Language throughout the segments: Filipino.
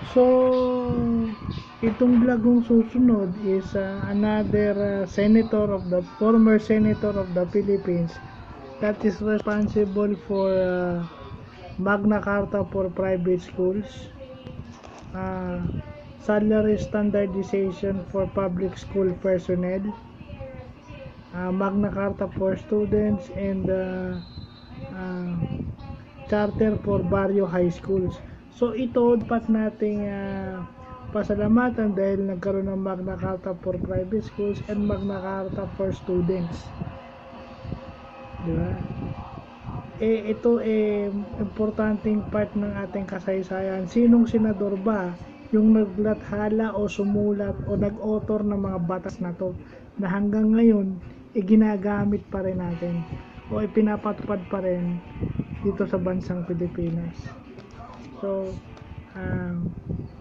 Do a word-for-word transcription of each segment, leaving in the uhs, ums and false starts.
So, itong vlog kong susunod is uh, another uh, senator of the former senator of the Philippines that is responsible for uh, Magna Carta for private schools, uh, salary standardization for public school personnel, uh, Magna Carta for students, and uh, uh, charter for barrio high schools. So ito dapat nating uh, pasalamatan dahil nagkaroon ng Magna Carta for private schools and Magna Carta for students. Di ba? Eh ito eh importanteng part ng ating kasaysayan. Sinong senador ba yung naglathala o sumulat o nag-author ng mga batas na to na hanggang ngayon eh ginagamit pa rin natin o ipinapatupad pa rin dito sa bansang Pilipinas. So, um,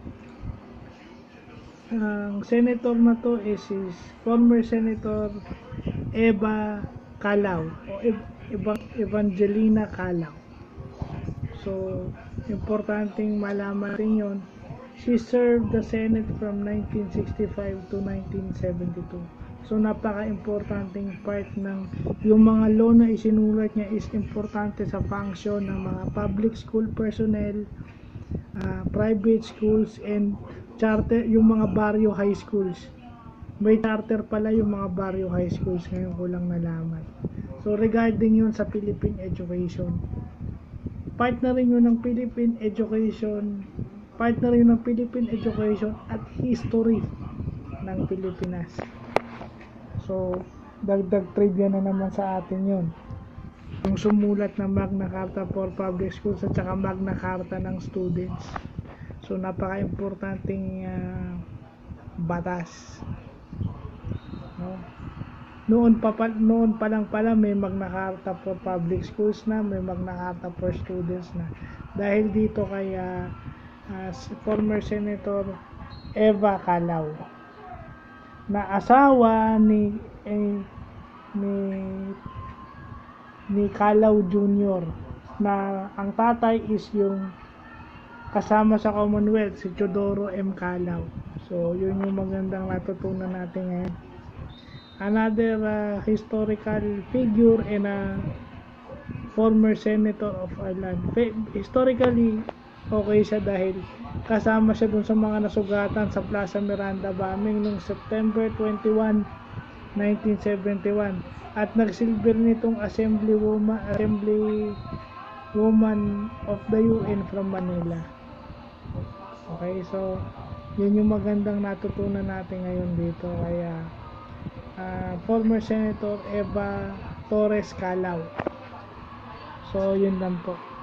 ang senator na to is, is former Senator Eva Kalaw o Eva, Evangelina Kalaw. So, importanteng malaman natin yun. She served the Senate from nineteen sixty-five to nineteen seventy-two. So napaka-importanting part ng yung mga law na isinulat niya is importante sa function ng mga public school personnel, uh, private schools, and charter, yung mga barrio high schools. May charter pala yung mga barrio high schools, ngayon ko lang nalaman. So regarding yun sa Philippine education, part na rin yun ng Philippine education, part na rin yun ng Philippine education at history ng Pilipinas. So, dagdag trivia na naman sa atin yun. Yung sumulat ng Magna Carta for Public Schools at saka Magna Carta ng students. So, napaka-importanting uh, batas. No? Noon pa, pa, noon pa lang pala may Magna Carta for Public Schools na, may Magna Carta for Students na. Dahil dito kay uh, uh, former Senator Eva Kalaw, na asawa ni eh, ni ni Kalaw Junior, na ang tatay is yung kasama sa Commonwealth, si Teodoro M. Kalaw. So yun yung magandang natutunan natin ngayon. Another uh, historical figure and a former senator of Ireland. Historically okay siya dahil kasama siya dun sa mga nasugatan sa Plaza Miranda bombing noong September twenty-first, nineteen seventy-one, at nagsilbi nitong assembly woman, assembly woman of the U N from Manila. Okay, so yun yung magandang natutunan natin ngayon dito. Kaya uh, former Senator Eva Torres Kalaw. So yun lang po.